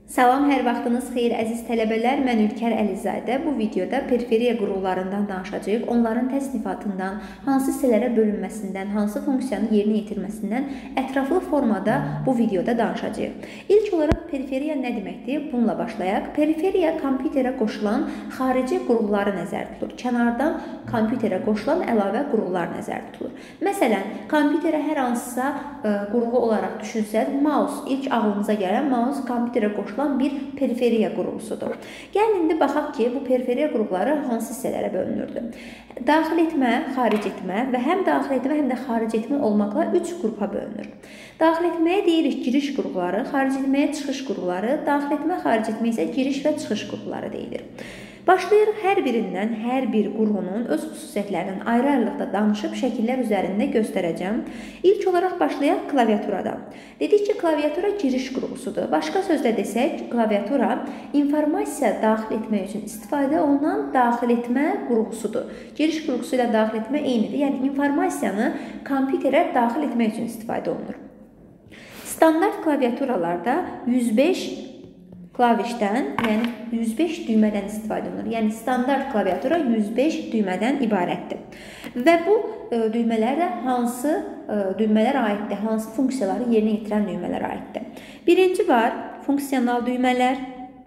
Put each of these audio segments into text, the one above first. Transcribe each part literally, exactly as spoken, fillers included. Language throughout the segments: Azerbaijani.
Salam, hər vaxtınız xeyir əziz tələbələr. Mən Ülkər Əlizadə. Bu videoda periferiya qurğularından danışacağıq. Onların təsnifatından, hansı hissələrə bölünməsindən, hansı funksiyanı yerinə yetirməsindən ətraflı formada bu videoda danışacağıq. İlk olaraq periferiya nə deməkdir? Bununla başlayaq. Periferiya kompüterə qoşulan xarici qurğuları nəzərdə tutulur. Kənardan kompüterə qoşulan əlavə qurğular nəzərdə tutulur. Məsələn, kompüterə hər hansısa ə, qurğu olaraq düşünsək, mouse, ilk ağlımıza gələn mouse kompüterə qoşulan bir periferiya qurğusudur. Gəlin indi baxaq ki, bu periferiya qurğuları hansı hissələrə bölünürdü. Daxil etmə, xaric etmə və həm daxil etmə, həm də xaric etmə olmaqla üç qrupa bölünür. Daxil etməyə deyirik giriş qurğuları, xaric etməyə çıxış qurğuları, daxil etmə, xaric etmə isə giriş və çıxış qurğuları deyilir. Başlayırıq hər birindən, hər bir qurğunun öz xüsusiyyətlərindən ayrı-ayrılıqda danışıb şəkillər üzərində göstərəcəm. İlk olaraq başlayaq klaviaturadan. Dedik ki, klaviatura giriş qurğusudur. Başqa sözlə desək, klaviatura informasiya daxil etmək üçün istifadə olunan daxil etmə qurğusudur. Giriş qurğusu ilə daxil etmə eynidir. Yəni, informasiyanı kompüterə daxil etmək üçün istifadə olunur. Standart klaviaturalarda yüz beş klavişdən, yəni yüz beş düymədən istifadə olunur. Yəni, standart klaviatura yüz beş düymədən ibarətdir. Və bu e, düymələr də hansı e, düymələr aiddir, hansı funksiyaları yerinə yetirən düymələr aiddir. Birinci var, funksional düymələr.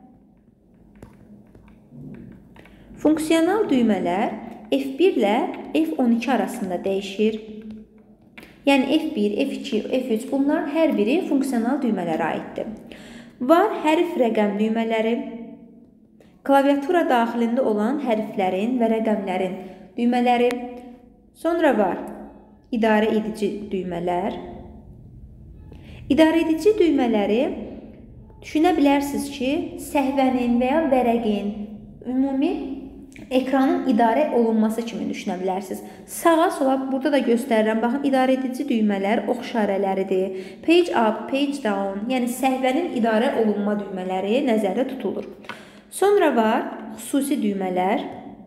Funksional düymələr F bir ilə F on iki arasında dəyişir. Yəni, F bir, F iki, F üç bunlar hər biri funksional düymələrə aiddir. Var hərf rəqəm düymələri, klaviatura daxilində olan hərflərin və rəqəmlərin düymələri. Sonra var idarə edici düymələr. İdarə edici düymələri düşünə bilərsiniz ki, səhvənin və ya vərəqin, ümumi ekranın idarə olunması kimi düşünə bilərsiniz. Sağa sola burada da göstərirəm. Baxın, idarə edici düymələr ox işarələridir. Page up, page down, yəni səhvənin idarə olunma düymələri nəzərdə tutulur. Sonra var xüsusi düymələr.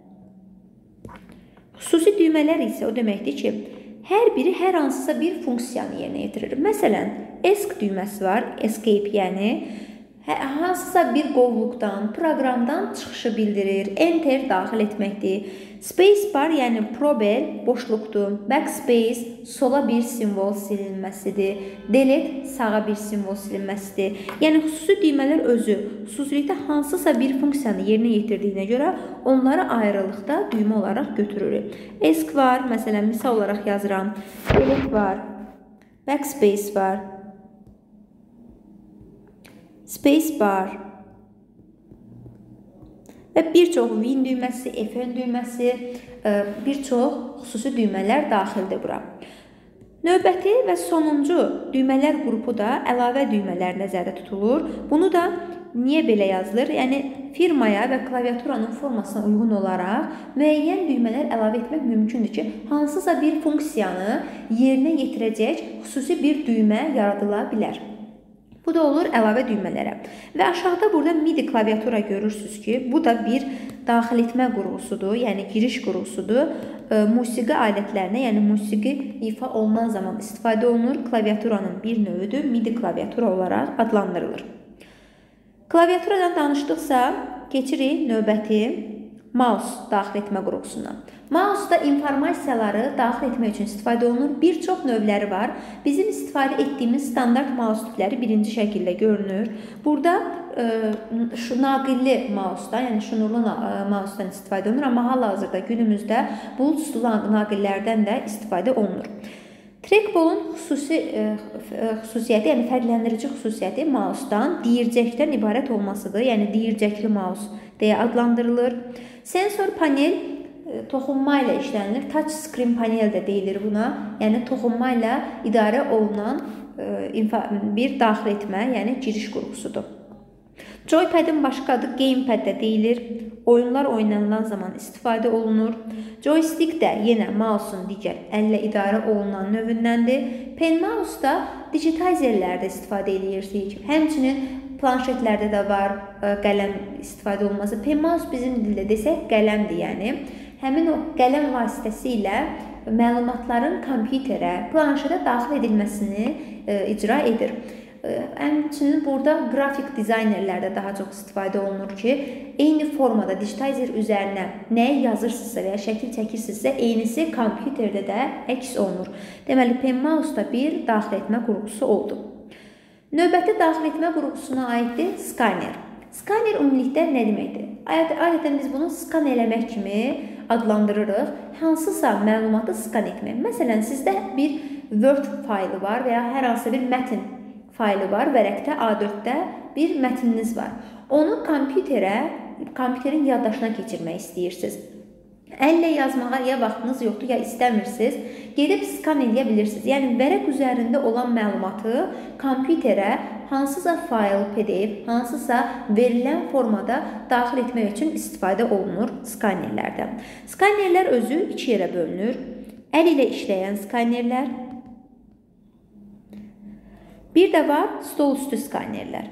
Xüsusi düymələr isə o deməkdir ki, hər biri hər hansısa bir funksiyanı yerinə yetirir. Məsələn, esc düyməsi var, escape yəni hansısa bir qovluqdan, proqramdan çıxışı bildirir, enter daxil etməkdir. Space bar, yəni probel, boşluqdur. Backspace, sola bir simvol silinməsidir. Delete, sağa bir simvol silinməsidir. Yəni, xüsusi düymələr özü, xüsusilikdə hansısa bir funksiyanı yerinə yetirdiyinə görə onları ayrılıqda düymə olaraq götürürük. Esc var, məsələn, misal olaraq yazıram. Delete var, backspace var. Space bar və bir çox win düyməsi, F N düyməsi, bir çox xüsusi düymələr daxildir bura. Növbəti və sonuncu düymələr qrupu da əlavə düymələr nəzərdə tutulur. Bunu da niyə belə yazılır? Yəni, firmaya və klaviaturanın formasına uyğun olaraq müəyyən düymələr əlavə etmək mümkündür ki, hansısa bir funksiyanı yerinə yetirəcək xüsusi bir düymə yaradıla bilər. Bu da olur əlavə düymələrə. Və aşağıda burada MIDI klaviatura görürsünüz ki, bu da bir daxil etmə qurğusudur, yəni giriş qurğusudur. E, musiqi alətlərinə, yəni musiqi ifa olunan zaman istifadə olunur. Klaviaturanın bir növüdür, MIDI klaviatura olaraq adlandırılır. Klaviaturadan danışdıqsa, keçirik növbəti mouse daxil etmə qurğusuna. Mouse-da informasiyaları daxil etmək üçün istifadə olunur. Bir çox növləri var. Bizim istifadə etdiyimiz standart mouse tipləri birinci şəkildə görünür. Burada e, şu naqilli mouse-dan, yəni şunurlu mouse-dan istifadə olunur. Amma hal-hazırda günümüzdə bulutsuz naqillərdən də istifadə olunur. Trackball'un xüsusi e, xüsusiyyəti, yəni fərqləndirici xüsusiyyəti mouse-dan deyircəkdən ibarət olmasıdır. Yəni deyircəkli mouse deyə adlandırılır. Sensor panel toxunma ilə işlənilir. Touch screen panel də deyilir buna. Yəni, toxunma ilə idarə olunan bir daxil etmə, yəni giriş qurğusudur. Joypad'ın başqa adı gamepad də deyilir. Oyunlar oynanılan zaman istifadə olunur. Joystick də yenə mouse'un digər əllə idarə olunan növündəndir. Pen mouse da digitizerlərdə istifadə edirsiniz. Həmçinin planşetlərdə də var qələm istifadə olunması. Pen mouse bizim dildə desək qələmdir, yəni. Həmin o qələm vasitəsilə məlumatların kompüterə, planşetə daxil edilməsini e, icra edir. Həmçinin burada qrafik dizaynerlərdə daha çox istifadə olunur ki, eyni formada digitizer üzərinə nəyi yazırsınızsa və ya şəkil çəkirsinizsə, eynisi kompüterdə də əks olunur. Deməli, PenMouse-da bir daxil etmə qurğusu oldu. Növbəti daxil etmə qurğusuna aiddir skaner. Skaner ümumilikdə nə deməkdir? Adətən biz bunu skan eləmək kimi adlandırırıq. Hansısa məlumatı skan etmək. Məsələn, sizdə bir Word faylı var və ya hər hansı bir mətin faylı var, vərəqdə A dörddə bir mətniniz var. Onu kompüterə, kompüterin yaddaşına keçirmək istəyirsiniz. Əllə yazmağa ya vaxtınız yoxdur, ya istəmirsiniz, gedib skan edə bilirsiniz. Yəni, vərəq üzərində olan məlumatı kompüterə hansısa fayl, P D F, hansısa verilən formada daxil etmək üçün istifadə olunur skanerlərdən. Skanerlər özü iki yerə bölünür. Əl ilə işləyən skanerlər, bir də var stol üstü skanerlər.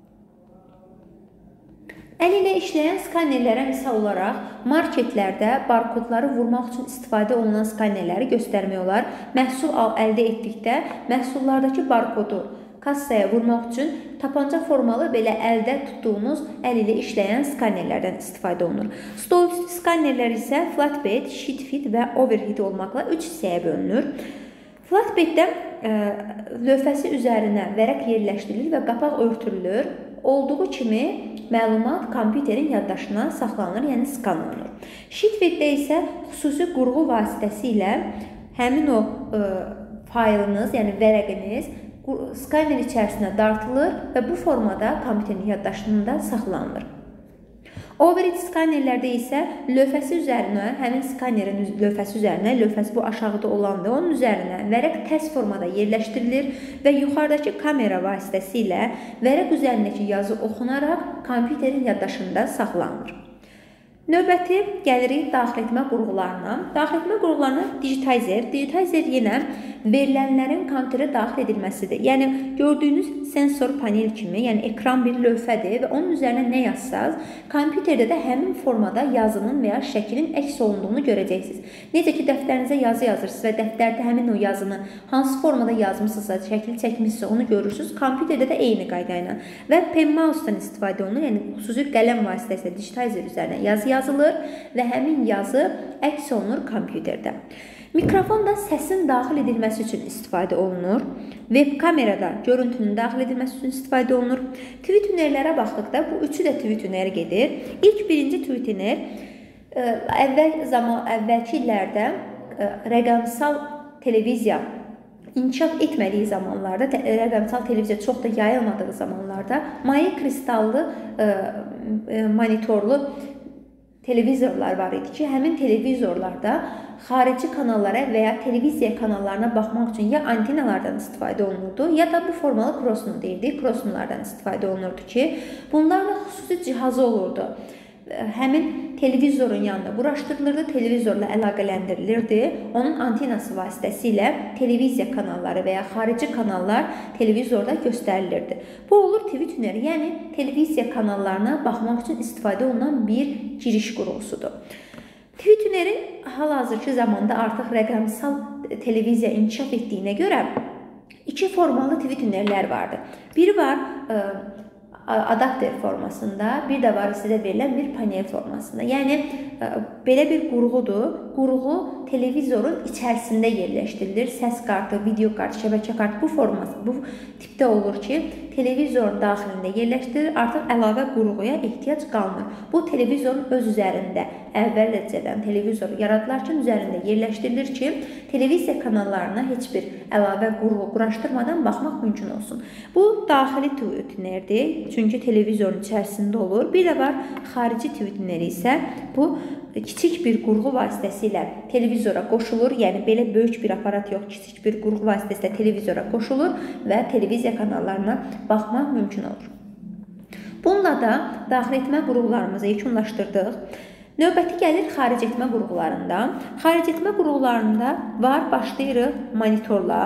Əl ilə işləyən skanerlərə misal olaraq marketlərdə barkodları vurmaq üçün istifadə olunan skanerləri göstərmək olar. Məhsul əldə etdikdə məhsullardakı barkodu kassaya vurmaq üçün tapanca formalı belə əldə tutduğunuz əl ilə işləyən skanerlərdən istifadə olunur. Stol üstü skanerlər isə flatbed, sheetfed və overhead olmaqla üç hissəyə bölünür. Flatbeddə e, lövhəsi üzərinə vərəq yerləşdirilir və qapaq örtülür. Olduğu kimi məlumat kompüterin yaddaşına saxlanılır, yəni skan olunur. Sheetfeddə isə xüsusi qurğu vasitəsilə həmin o e, faylınız, yəni vərəqiniz skaner içərisinə dartılır və bu formada kompüterin yaddaşında saxlanılır. Overhead skanerlərdə isə lövhəsi üzərinə, həmin skanerin lövhəsi üzərinə, lövhəsi bu aşağıda olandır, onun üzərinə vərəq tərs formada yerləşdirilir və yuxarıdakı kamera vasitəsilə vərəq üzərindəki yazı oxunaraq kompüterin yaddaşında saxlanılır. Növbəti gəlirik daxil etmə qurğularına. Daxil etmə qurğularına digitizer. Digitizer yenə verilənlərin kompüterə daxil edilməsidir. Yəni, gördüyünüz sensor panel kimi, yəni ekran bir lövhədir və onun üzərinə nə yazsaz, kompüterdə də həmin formada yazının və ya şəklin əks olunduğunu görəcəksiniz. Necə ki, dəftərinizə yazı yazırsınız və dəftərdə həmin o yazını hansı formada yazmışsınızsa, şəkil çəkmişsiniz, onu görürsünüz. Kompüterdə də eyni qayda ilə və PenMouse-dan istifadə olunur, yəni xüsusi qələm vasitəsilə digitizer üzərinə yazı yazılır və həmin yazı əks olunur kompüterdə. Mikrofonda səsin daxil edilməsi üçün istifadə olunur. Web kamerada görüntünün daxil edilməsi üçün istifadə olunur. Twitnerlərə baxdıqda bu üçü də Twitner gedir. İlk birinci Twitner əvvəl zaman, əvvəlki illərdə rəqəmsal televiziya inkişaf etmədiyi zamanlarda, rəqəmsal televiziya çox da yayılmadığı zamanlarda maye kristallı monitorlu televizorlar var idi ki, həmin televizorlarda xarici kanallara və ya televiziya kanallarına baxmaq üçün ya antenalardan istifadə olunurdu, ya da bu formalı krosnu deyildi, krosnulardan istifadə olunurdu ki, bunlarla xüsusi cihazı olurdu. Həmin televizorun yanında quraşdırılırdı, televizorla əlaqələndirilirdi. Onun antenası vasitəsilə televiziya kanalları və ya xarici kanallar televizorda göstərilirdi. Bu olur Twitner, yəni televiziya kanallarına baxmaq üçün istifadə olunan bir giriş qurğusudur. Twitnerin hal-hazırki zamanda artıq rəqəmsal televiziya inkişaf etdiyinə görə iki formalı Twitnerlər vardır. Biri var adapter formasında, bir də var sizə verilən bir panel formasında. Yəni, belə bir qurğudur. Qurğu televizorun içərisində yerləşdirilir. Səs kartı, video kartı, şəbəkə kartı bu forması, bu tipdə olur ki, televizorun daxilində yerləşdirilir. Artıq əlavə qurğuya ehtiyac qalmır. Bu televizorun öz üzərində əvvəlcədən televizor yaradılarkən üzərində yerləşdirilir ki, televiziya kanallarına heç bir əlavə qurğu quraşdırmadan baxmaq mümkün olsun. Bu daxili Twitnerdir, çünki televizorun içərisində olur. Bir də var xarici Twitner isə bu kiçik bir qurğu vasitəsilə televizora qoşulur. Yəni, belə böyük bir aparat yox, kiçik bir qurğu vasitəsilə televizora qoşulur və televiziya kanallarına baxmaq mümkün olur. Bununla da daxil etmə qurğularımızı yekunlaşdırdıq. Növbəti gəlir xaric etmə qurğularında. Xaric etmə qurğularında var, başlayırıq monitorla.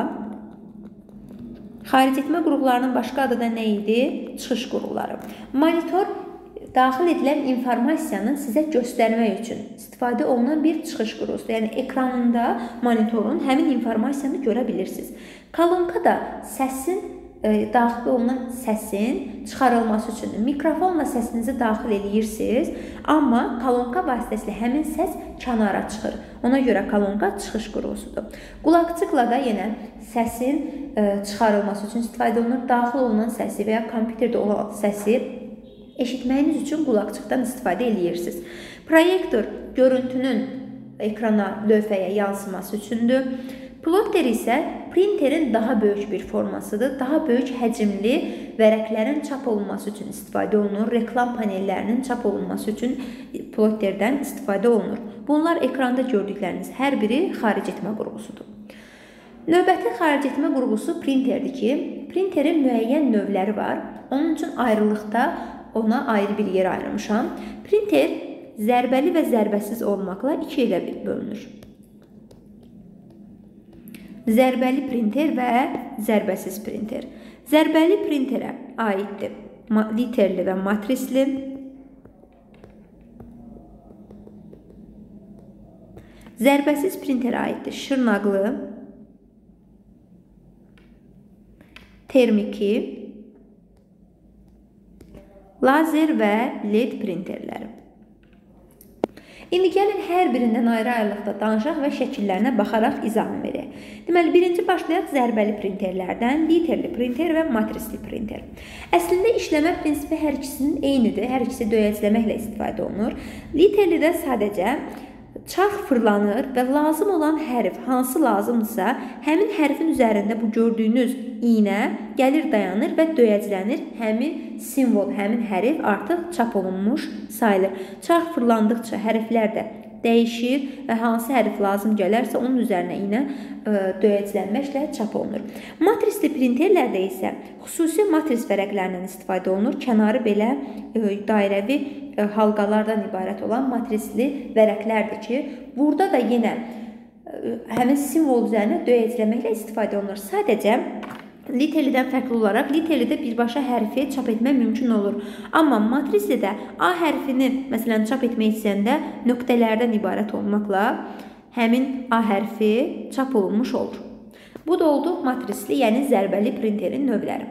Xaric etmə qurğularının başqa adı da nə idi? Çıxış qurğuları. Monitor daxil edilən informasiyanı sizə göstərmək üçün istifadə olunan bir çıxış qurğusudur. Yəni, ekranında monitorun həmin informasiyanı görə bilirsiniz. Kolonka da səsin daxil olunan səsin çıxarılması üçündür. Mikrofonla səsinizi daxil edirsiniz, amma kolonka vasitəsilə həmin səs kənara çıxır. Ona görə kolonka çıxış qurğusudur. Qulaqçıqla da yenə səsin çıxarılması üçün istifadə olunur. Daxil olunan səsi və ya kompüterdə olan səsi eşitməyiniz üçün qulaqçıqdan istifadə edirsiniz. Proyektor görüntünün ekrana, lövhəyə yansıması üçündür. Plotter isə printerin daha böyük bir formasıdır. Daha böyük həcmli vərəqlərin çap olunması üçün istifadə olunur. Reklam panellərinin çap olunması üçün plotterdən istifadə olunur. Bunlar ekranda gördükləriniz hər biri xaric etmə qurğusudur. Növbəti xaric etmə qurğusu printerdir ki, printerin müəyyən növləri var. Onun üçün ayrılıqda ona ayrı bir yer ayırmışam. Printer zərbəli və zərbəsiz olmaqla iki ilə bölünür. Zərbəli printer və zərbəsiz printer. Zərbəli printerə aiddir literli və matrisli, zərbəsiz printerə aiddir şırnaqlı, termiki, lazer və led printerləri. İndi gəlin hər birindən ayrı-ayrılıqda danışaq və şəkillərinə baxaraq izahını verək. Deməli, birinci başlayaq zərbəli printerlərdən, literli printer və matrisli printer. Əslində işləmə prinsipi hər ikisinin eynidir, hər ikisi döyəcləməklə istifadə olunur. Literlidə sadəcə çarx fırlanır və lazım olan hərf hansı lazımdırsa, həmin hərfin üzərində bu gördüyünüz iynə gəlir dayanır və döyəclənir. Həmin simvol, həmin hərf artıq çap olunmuş sayılır. Çarx fırlandıqca hərflər də dəyişir və hansı hərf lazım gələrsə onun üzərinə iynə döyəclənməklə çap olunur. Matrisli printerlərdə isə xüsusi matris vərəqlərindən istifadə olunur. Kənarı belə dairəvi halqalardan ibarət olan matrisli vərəqlərdir ki, burada da yenə həmin simvol üzərinə döyəcləməklə istifadə olunur. Sadəcə literlidən fərqli olaraq literlidə birbaşa hərfi çap etmək mümkün olur. Amma matrislidə A hərfini məsələn çap etmək istəyəndə nöqtələrdən ibarət olmaqla həmin A hərfi çap olunmuş olur. Bu da oldu matrisli, yəni zərbəli printerin növləri.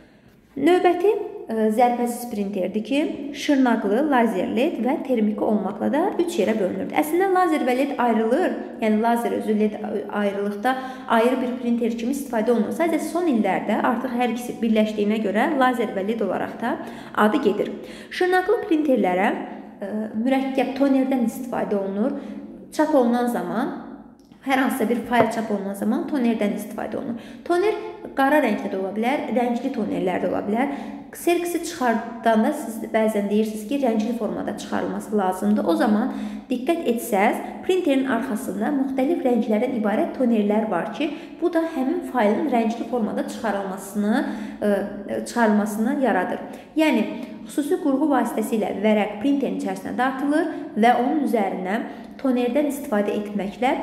Növbəti zərbəsiz printerdir ki, şırnaqlı, lazer, led və termiki olmaqla da üç yerə bölünür. Əslində lazer və led ayrılır, yəni lazer özü led ayrılıqda ayrı bir printer kimi istifadə olunur. Sadəcə son illərdə artıq hər ikisi birləşdiyinə görə lazer və led olaraq da adı gedir. Şırnaqlı printerlərə mürəkkəb tonerdən istifadə olunur. Çap olunan zaman, hər hansısa bir fayl çap olunan zaman tonerdən istifadə olunur. Toner qara rəngdə də ola bilər, rəngli tonerlər də ola bilər. Xeroxu çıxardanda siz bəzən deyirsiniz ki, rəngli formada çıxarılması lazımdır. O zaman diqqət etsəz, printerin arxasında müxtəlif rənglərdən ibarət tonerlər var ki, bu da həmin faylın rəngli formada çıxarılmasını, çıxarılmasını yaradır. Yəni, xüsusi qurğu vasitəsilə vərəq printerin içərisinə dartılır və onun üzərinə tonerdən istifadə etməklə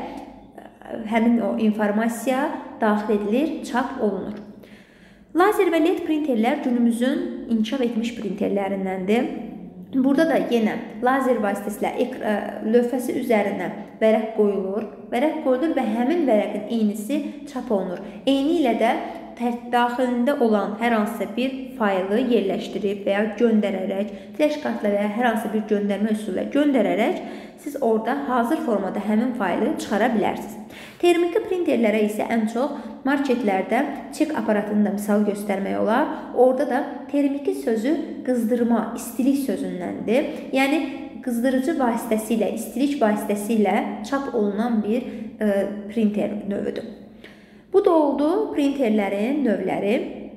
həmin o informasiya daxil edilir, çap olunur. Lazer və led printerlər günümüzün inkişaf etmiş printerlərindəndir. Burada da yenə lazer vasitəsilə lövhəsi üzərinə vərəq qoyulur. Vərəq qoyulur və həmin vərəqin eynisi çap olunur. Eyni ilə də daxilində olan hər hansısa bir faylı yerləşdirib və ya göndərərək, flash kartla və ya hər hansısa bir göndərmə üsulu ilə göndərərək siz orada hazır formada həmin faylı çıxara bilərsiniz. Termiki printerlərə isə ən çox marketlərdə çek aparatını da misal göstərmək olar. Orada da termiki sözü qızdırma, istilik sözündəndir. Yəni, qızdırıcı vasitəsilə, istilik vasitəsilə çap olunan bir e, printer növüdür. Bu da oldu printerlərin növləri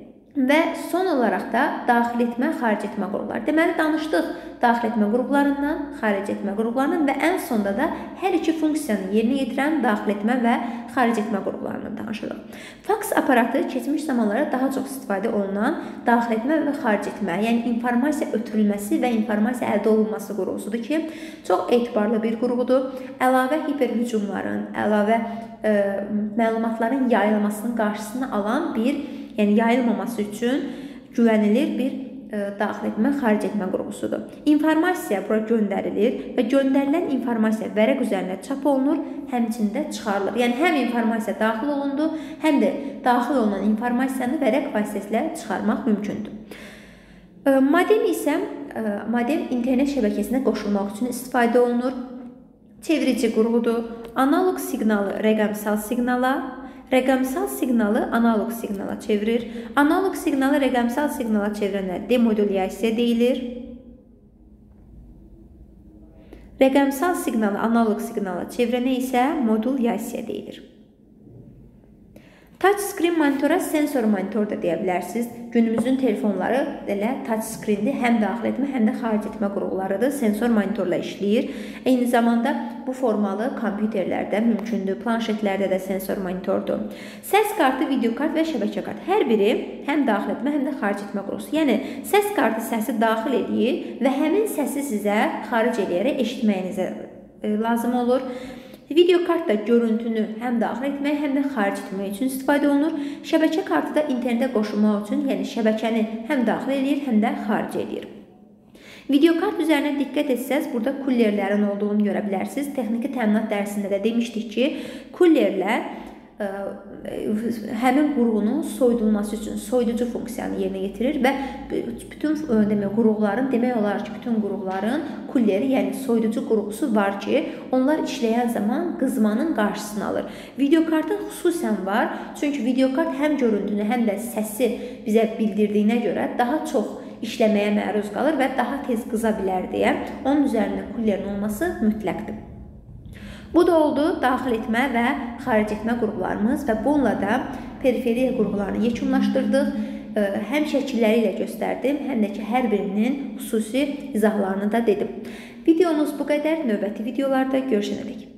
və son olaraq da daxil etmə, xaric etmə qurğuları. Deməli, danışdıq daxil etmə qurğularından, xaric etmə qurğularından və ən sonda da hər iki funksiyanı yerinə yetirən daxil etmə və xaric etmə qurğularından danışırıq. Faks aparatı keçmiş zamanlarda daha çox istifadə olunan daxil etmə və xaric etmə, yəni informasiya ötürülməsi və informasiya əldə olunması qurğusudur ki, çox etibarlı bir qurğudur. Əlavə hiperhücumların, əlavə ə, məlumatların yayılmasının qarşısını alan bir, yəni yayılmaması üçün güvənilir bir daxil etmə, xaric etmə qurğusudur. İnformasiya bura göndərilir və göndərilən informasiya vərəq üzərində çap olunur, həmçində çıxarılır. Yəni həm informasiya daxil olundu, həm də daxil olunan informasiyanı vərəq vasitəsilə çıxarmaq mümkündür. Modem isə modem internet şəbəkəsinə qoşulmaq üçün istifadə olunur. Çevirici qurğudur. Analoq siqnalı rəqəmsal siqnala, rəqəmsal siqnalı analoq siqnala çevirir. Analoq siqnalı rəqəmsal siqnala çevirənə demodulyasiya deyilir. Rəqəmsal siqnalı analoq siqnala çevirənə isə modulyasiya deyilir. Touch screen monitora sensor monitor da deyə bilərsiniz. Günümüzün telefonları elə touch screenli həm daxil etmə, həm də xaric etmə qurğularıdır. Sensor monitorla işləyir. Eyni zamanda bu formalı kompüterlərdə mümkündür. Planşetlərdə də sensor monitordur. Səs kartı, video kart və şəbəkə kart. Hər biri həm daxil etmə, həm də xaric etmə qurğusu. Yəni səs kartı səsi daxil edir və həmin səsi sizə xaric eləyərək eşitməyinizə lazım olur. Video kart da görüntünü həm daxil etmək, həm də xaric etmək üçün istifadə olunur. Şəbəkə kartı da internetə qoşulmaq üçün, yəni şəbəkəni həm daxil edir, həm də xaric edir. Video kart üzərinə diqqət etsəz, burada kullerlərin olduğunu görə bilərsiniz. Texniki təminat dərsində də demişdik ki, kullerlər həmin qurğunun soyudulması üçün soyuducu funksiyanı yerinə yetirir və bütün demək qurğuların, demək olar ki, bütün qurğuların kulleri, yəni soyuducu qurğusu var ki, onlar işləyən zaman qızmanın qarşısını alır. Videokartın xüsusən var, çünki videokart həm görüntünü, həm də səsi bizə bildirdiyinə görə daha çox işləməyə məruz qalır və daha tez qıza bilər deyə onun üzərində kullerin olması mütləqdir. Bu da oldu daxil etmə və xaric etmə qurğularımız və bununla da periferiya qurğularını yekunlaşdırdıq. Həm şəkilləri ilə göstərdim, həm də ki, hər birinin xüsusi izahlarını da dedim. Videomuz bu qədər. Növbəti videolarda görüşənədək.